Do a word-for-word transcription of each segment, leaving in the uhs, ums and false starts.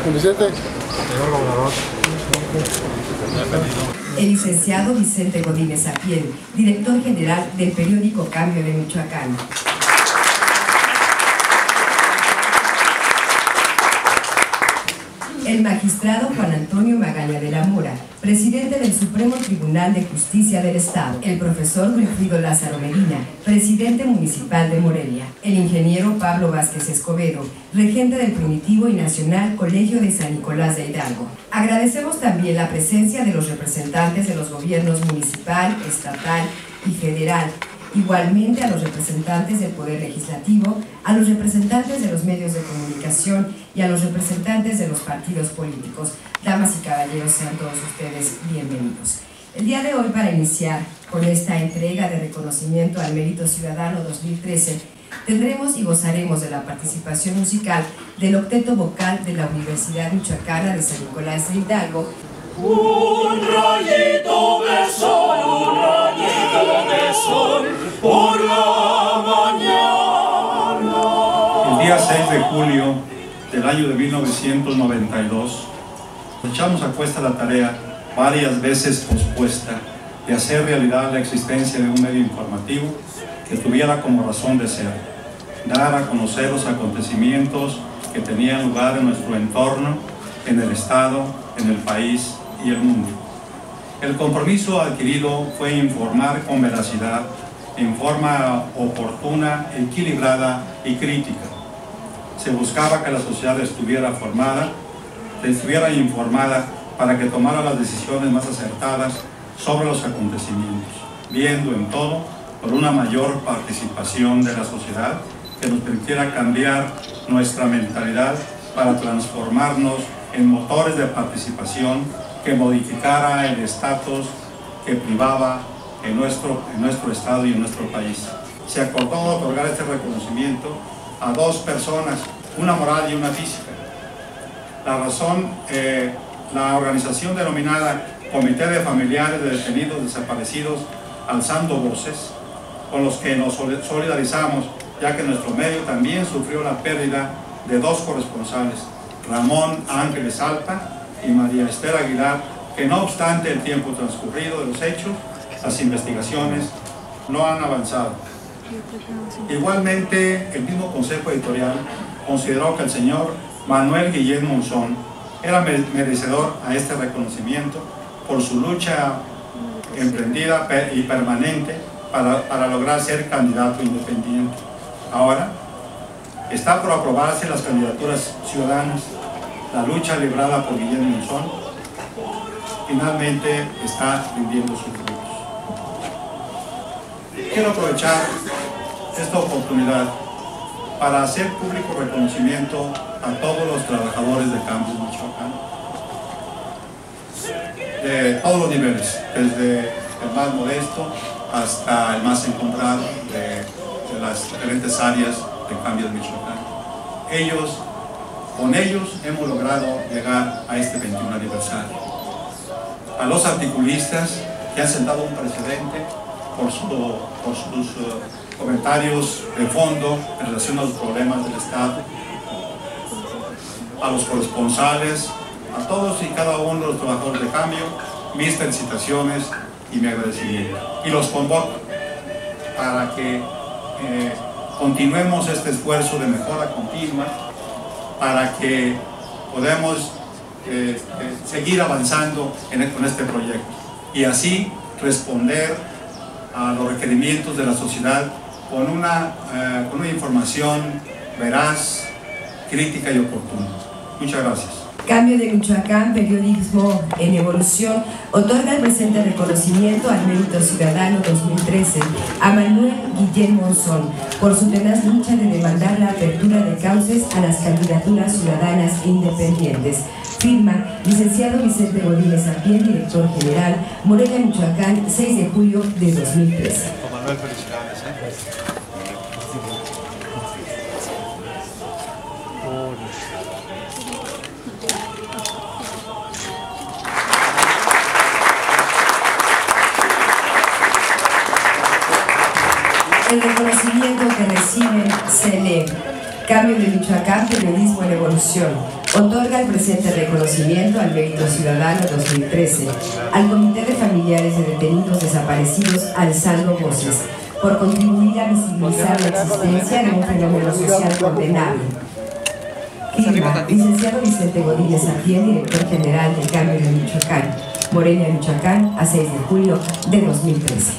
Don Vicente. Señor gobernador. El licenciado Vicente Godínez Apiel, director general del periódico Cambio de Michoacán. El magistrado Juan Antonio Magaña de la Mora, presidente del Supremo Tribunal de Justicia del Estado. El profesor Wilfrido Lázaro Medina, presidente municipal de Morelia. El ingeniero Pablo Vázquez Escobedo, regente del Primitivo y Nacional Colegio de San Nicolás de Hidalgo. Agradecemos también la presencia de los representantes de los gobiernos municipal, estatal y federal, igualmente a los representantes del Poder Legislativo, a los representantes de los medios de comunicación y a los representantes de los partidos políticos. Damas y caballeros, sean todos ustedes bienvenidos. El día de hoy, para iniciar con esta entrega de reconocimiento al Mérito Ciudadano dos mil trece, tendremos y gozaremos de la participación musical del octeto vocal de la Universidad Michoacana de San Nicolás de Hidalgo. Un rayito de sol, un rayito de sol por la mañana. El día seis de julio del año de mil novecientos noventa y dos, echamos a cuesta la tarea, varias veces pospuesta, de hacer realidad la existencia de un medio informativo que tuviera como razón de ser, dar a conocer los acontecimientos que tenían lugar en nuestro entorno, en el Estado, en el país y el mundo. El compromiso adquirido fue informar con veracidad, en forma oportuna, equilibrada y crítica. Se buscaba que la sociedad estuviera formada, estuviera informada para que tomara las decisiones más acertadas sobre los acontecimientos, viendo en todo por una mayor participación de la sociedad que nos permitiera cambiar nuestra mentalidad para transformarnos en motores de participación que modificara el estatus que privaba en nuestro, en nuestro estado y en nuestro país. Se acordó otorgar este reconocimiento a dos personas, una moral y una física. La razón, eh, la organización denominada Comité de Familiares de Detenidos Desaparecidos, alzando voces, con los que nos solidarizamos, ya que nuestro medio también sufrió la pérdida de dos corresponsales, Ramón Ángeles Alpa y María Esther Aguilar, que no obstante el tiempo transcurrido de los hechos, las investigaciones no han avanzado. Igualmente, el mismo Consejo Editorial consideró que el señor Manuel Guillén Monzón era merecedor a este reconocimiento por su lucha emprendida y permanente para, para lograr ser candidato independiente. Ahora, está por aprobarse las candidaturas ciudadanas. La lucha librada por Guillén Monzón finalmente está rindiendo sus frutos. Quiero aprovechar esta oportunidad para hacer público reconocimiento a todos los trabajadores de Cambio de Michoacán, de todos los niveles, desde el más modesto hasta el más encontrado de, de las diferentes áreas de Cambio de Michoacán. Ellos Con ellos hemos logrado llegar a este veintiún aniversario. A los articulistas que han sentado un precedente por, su, por sus uh, comentarios de fondo en relación a los problemas del Estado, a los corresponsales, a todos y cada uno de los trabajadores de Cambio, mis felicitaciones y mi agradecimiento. Y los convoco para que eh, continuemos este esfuerzo de mejora continua, para que podamos eh, eh, seguir avanzando en el, con este proyecto y así responder a los requerimientos de la sociedad con una, eh, con una información veraz, crítica y oportuna. Muchas gracias. Cambio de Michoacán, periodismo en evolución, otorga el presente reconocimiento al Mérito Ciudadano dos mil trece a Manuel Guillén Monzón por su tenaz lucha de demandar la apertura de cauces a las candidaturas ciudadanas e independientes. Firma, licenciado Vicente Godínez Apiel, director general, Morelia, Michoacán, seis de julio de dos mil trece. Manuel, felicidades. ¿eh? El reconocimiento que reciben se lee. Cambio de Michoacán, periodismo en evolución. Otorga el presente reconocimiento al Mérito Ciudadano dos mil trece al Comité de Familiares de Detenidos Desaparecidos Alzando Voces, por contribuir a visibilizar la existencia de un fenómeno social condenable. Firma, licenciado Vicente Godínez Afiel, director general del Cambio de Michoacán. Morelia, Michoacán, a seis de julio de dos mil trece.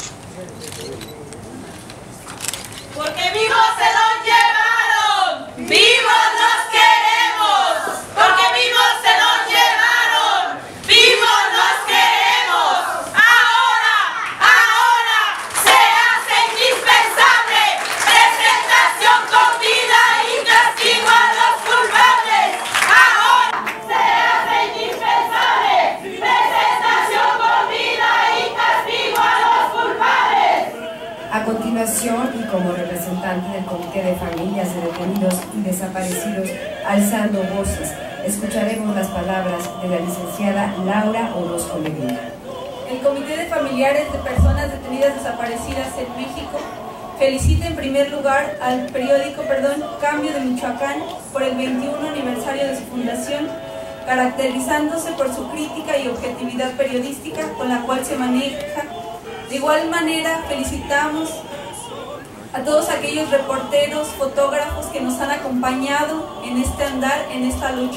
Porque vivos se los llevaron, vivos los queremos. Porque vivos se los llevaron, vivos los queremos. Ahora, ahora se hace indispensable presentación con vida y castigo a los culpables. Ahora se hace indispensable presentación con vida y castigo a los culpables. A continuación, y como representante del Comité de Familias de Detenidos y Desaparecidos Alzando Voces, escucharemos las palabras de la licenciada Laura Orozco Medina. El Comité de Familiares de Personas Detenidas Desaparecidas en México felicita en primer lugar al periódico perdón, Cambio de Michoacán por el veintiuno aniversario de su fundación, caracterizándose por su crítica y objetividad periodística con la cual se maneja. De igual manera, felicitamos a todos aquellos reporteros, fotógrafos que nos han acompañado en este andar, en esta lucha.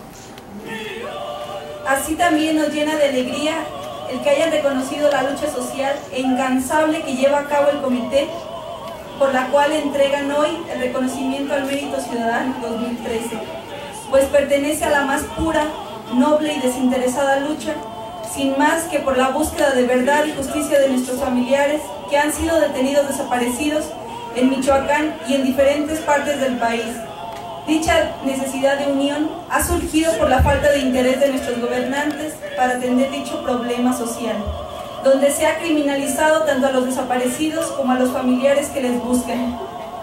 Así también nos llena de alegría el que hayan reconocido la lucha social e incansable que lleva a cabo el comité, por la cual entregan hoy el reconocimiento al Mérito Ciudadano dos mil trece, pues pertenece a la más pura, noble y desinteresada lucha, sin más que por la búsqueda de verdad y justicia de nuestros familiares que han sido detenidos desaparecidos en Michoacán y en diferentes partes del país. Dicha necesidad de unión ha surgido por la falta de interés de nuestros gobernantes para atender dicho problema social, donde se ha criminalizado tanto a los desaparecidos como a los familiares que les buscan.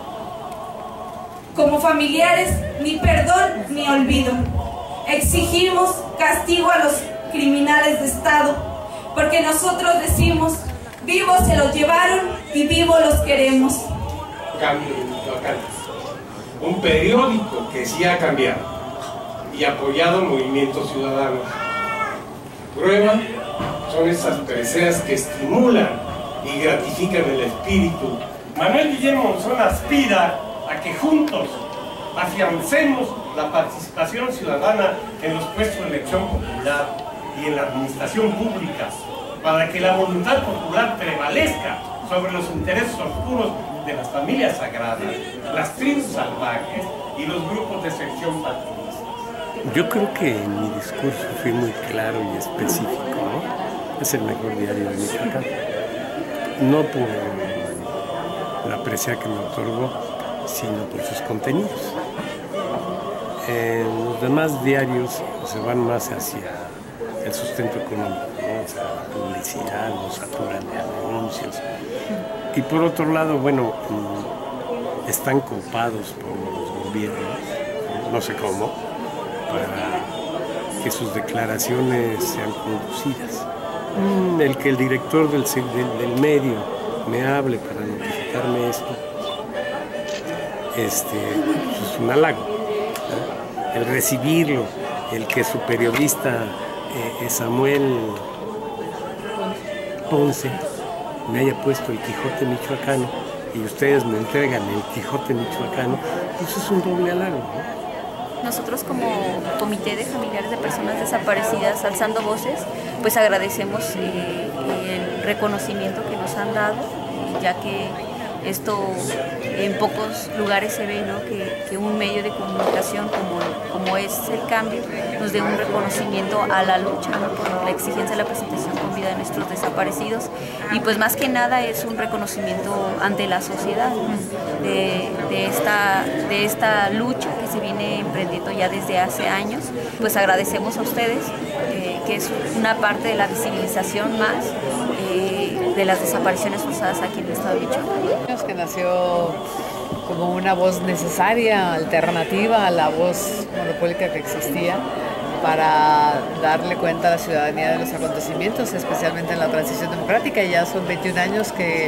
Como familiares, ni perdón ni olvido. Exigimos castigo a los criminales de Estado, porque nosotros decimos, vivos se los llevaron y vivos los queremos. Cambio de Michoacán, un periódico que sí ha cambiado y apoyado movimientos ciudadanos. Prueba son esas preseas que estimulan y gratifican el espíritu. Manuel Guillermo Monzón aspira a que juntos afiancemos la participación ciudadana en los puestos de elección popular y en la administración pública, para que la voluntad popular prevalezca sobre los intereses oscuros de las familias sagradas, las tribus salvajes y los grupos de sección partidista. Yo creo que en mi discurso fui muy claro y específico, ¿no? Es el mejor diario de Michoacán. No por la presea que me otorgó, sino por sus contenidos. En los demás diarios se van más hacia el sustento económico, ¿no? O sea, la publicidad, nos saturan de anuncios. Y por otro lado, bueno, están copados por los gobiernos, no sé cómo, para que sus declaraciones sean conducidas. El que el director del, del, del medio me hable para notificarme esto, este, es un halago, ¿no? El recibirlo, el que su periodista eh, Samuel Ponce me haya puesto el Quijote michoacano y ustedes me entregan el Quijote michoacano, pues es un doble halago, ¿no? Nosotros como Comité de Familiares de Personas Desaparecidas Alzando Voces, pues agradecemos eh, el reconocimiento que nos han dado, ya que esto en pocos lugares se ve, ¿no? que, que un medio de comunicación como, como es El Cambio nos dé un reconocimiento a la lucha, ¿no? por la exigencia de la presentación con vida de nuestros desaparecidos, y pues más que nada es un reconocimiento ante la sociedad, ¿no? de, de, esta, de esta lucha que se viene emprendiendo ya desde hace años. Pues agradecemos a ustedes, eh, que es una parte de la visibilización más eh, de las desapariciones forzadas aquí en el estado de Michoacán. Que nació como una voz necesaria, alternativa a la voz monopólica que existía, para darle cuenta a la ciudadanía de los acontecimientos, especialmente en la transición democrática. Ya son veintiún años que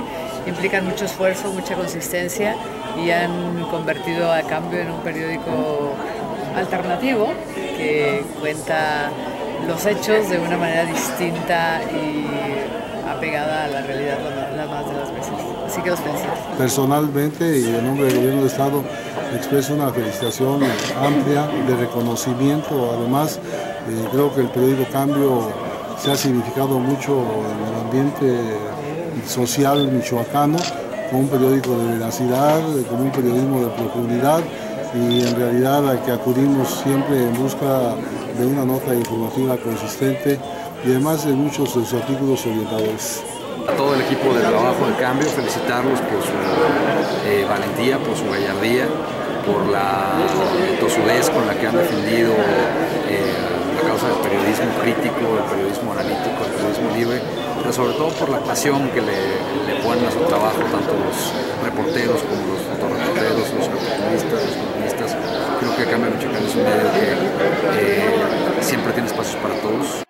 implican mucho esfuerzo, mucha consistencia y han convertido a Cambio en un periódico alternativo que cuenta los hechos de una manera distinta y apegada a la realidad las más de las veces. Así que los felicito. Personalmente y en nombre del Gobierno del Estado expreso una felicitación amplia de reconocimiento. Además, eh, creo que el periódico Cambio se ha significado mucho en el ambiente social michoacano, como un periódico de veracidad, como un periodismo de profundidad y en realidad al que acudimos siempre en busca de una nota informativa consistente y además de muchos de sus artículos orientadores. A todo el equipo de trabajo de Cambio, felicitarlos por su eh, valentía, por su gallardía, por la tosudez con la que han defendido eh, la causa del periodismo crítico, del periodismo analítico, del periodismo libre, pero sobre todo por la pasión que le, le ponen a su trabajo, tanto los reporteros como los fotoreporteros, los periodistas, los columnistas. Creo que Cambio Michoacán es un medio que eh, siempre tiene espacios para todos.